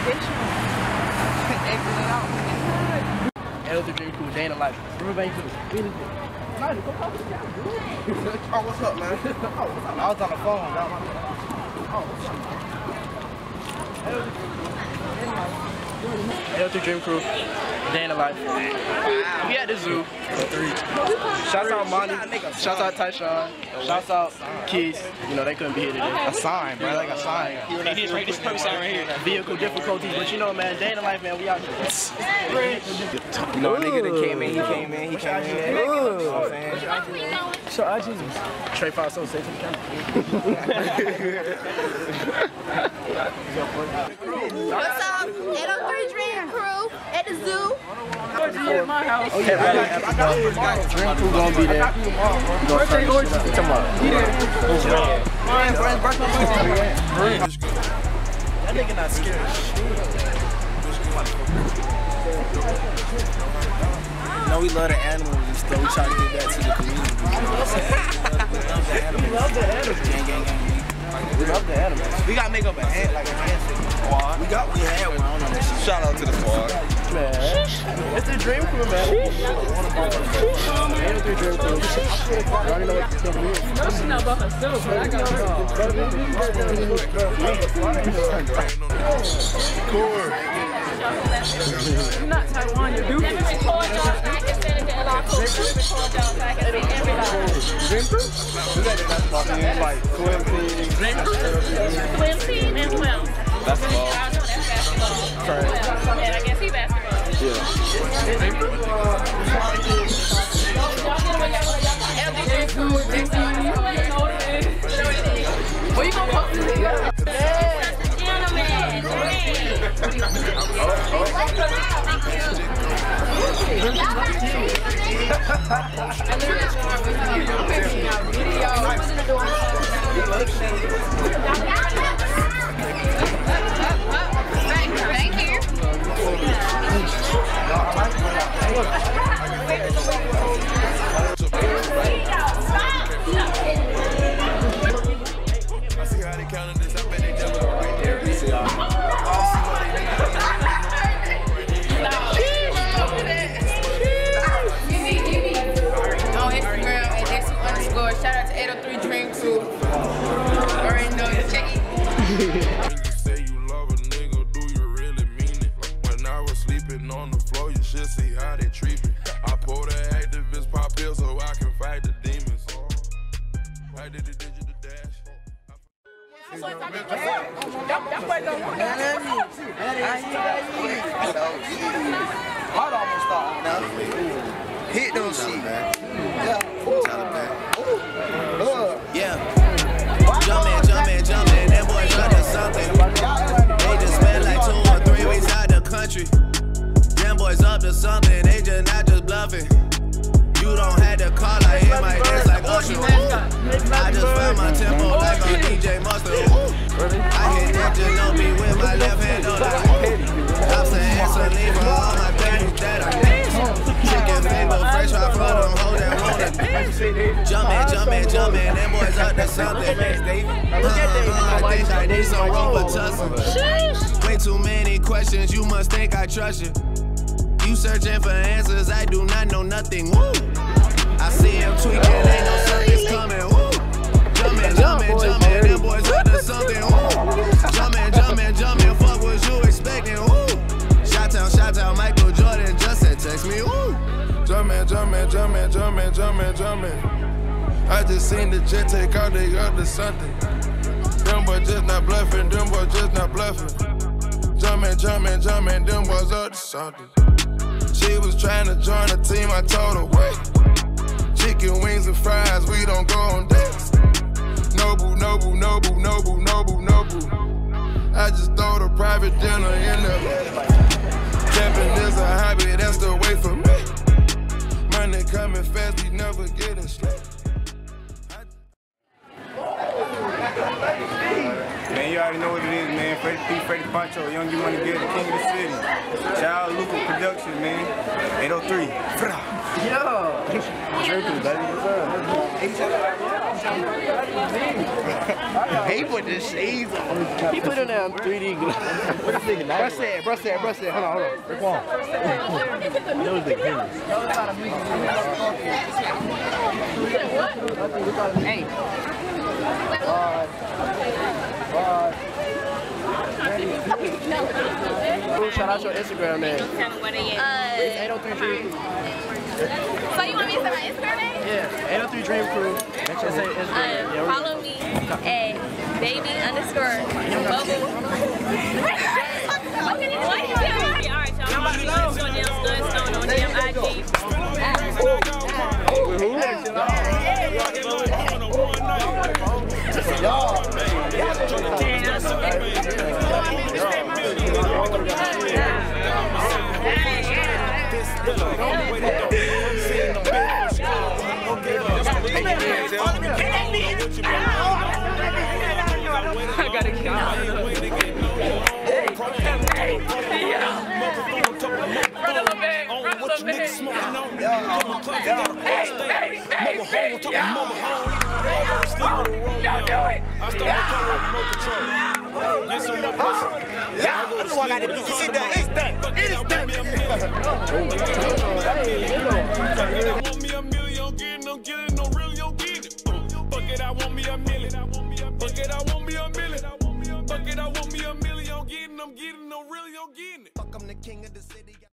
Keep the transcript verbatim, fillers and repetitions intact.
vacation. Exiting out. L three Dream Crew, day in the life. Riverbank to the feeling good. Oh, what's up, man? Oh, what's up? I was on the phone. Oh, what's up? L three Dream Crew, day in the life. We at the zoo. Shouts out Monty. Shouts out Tyshawn. Shouts out Keys. You know, they couldn't be here today. A sign, bro. Like a sign. They did right this perfect sign right here. Vehicle difficulties, but you know, man, day in the life, man, we out here. You know, a nigga that came in, he came in, he came in. You know what I'm saying? So I Jesus. Trey Fox so safe in the camera. What's up? eight oh three Dream Crew at the zoo. At my house. Oh yeah, Dream Crew gonna be there. Birthday orgy. Tomorrow. That nigga not scared. You know we love the animals and stuff. We try to get back to the community. You know what I'm saying? We love the animals. We love the animals. Gang, gang, gang. We love the animals. We gotta make up a hand, like a handshake squad. We got, we had one. I don't know that shit. Shout out to the squad. Man, it's the Dream Crew, man. It's the Dream Crew. I already know what the company is. You know she's not about herself, but I got her. You're not Taiwan, you're Duke. Let me record y'all back and send it to L R Cool. Record y'all back and send everybody. Dream Crew? Like Swim Team. Swim team and who else? Basketball. I know that's basketball. Right. Who else? And I guess he basketball. Yeah. Where you gonna post it? Thank you. Shout out to eight oh three Dream Crew. Already know you check it. Say you love a nigga, do you really mean it? When I was sleeping on the floor, you should see how they treat me. I pull the activist pop pill so I can fight the demons. I did the digital dash. Heart almost stopped. Now, hit those shit. Yeah. Yeah. Jumpin', jumpin', jumpin', them boys up to something. They just spent like two or three weeks out the country. Them boys up to something, they just not just bluffing. You don't have to call, I hit my dance like Usher. I just found my tempo like on D J Mustard. I hit that Ginobili with my left hand on that. I'm saying Celine for all my things that I need. Chicken finger, fresh fry for them hoes that want it. Jumpin', jumpin', jumpin', them boys up to something. Uh, I think I need some Robitussin. Way too many questions, you must think I trust you. You searching for answers, I do not know nothing. Woo! I see him tweaking, ain't no circus coming. Woo! Jumpin', jumpin', jumpin', them boys up to something. Woo! Jumpin', jumpin', jumpin', fuck what you expecting. Woo! Shout out, shout out, Michael Jordan just said text me. Woo! Jumpin', jumpin', jumpin', jumpin', jumpin', jumpin'. I just seen the jet take out, they up to something. Them boys just not bluffing, them boys just not bluffing. Jumpin', jumpin', jumpin', them boys up to something. She was trying to join the team, I told her, wait. Chicken wings and fries, we don't go on dates. No boo, no boo, no boo, no boo, no boo, no boo. I just throw the private dinner in the camping is a hobby, that's the way for me. Money coming fast, we never getting straight. Man, you already know what it is, man. Freddie P, Freddie Poncho, Young G Money Gill, the king of the city. Child Luca Production, man. man. eight oh three. Yo. Dream Crew, baby. He put the shades on. He put on that three D. Bro said, bro said, bro said, hold on, hold on. Raekwon. That was the goodness. Hey. Bye. Bye. Shout out your Instagram, man. Tell me what it is. It's eight oh three Dream Crew. So you want me to say my Instagram name? Yeah, eight oh three Dream Crew. Make sure to say Instagram. Uh, Yeah, follow me at baby underscore bubble. What can you do? Alright, y'all. I'm about to go to Dale Studstone on damn I G. I gotta get out. Bucket, I want me a million. Bucket, I want me a million. Bucket, I want me a million. I'm getting, I'm getting, I'm really, I'm getting it. Fuck, I'm the king of the city.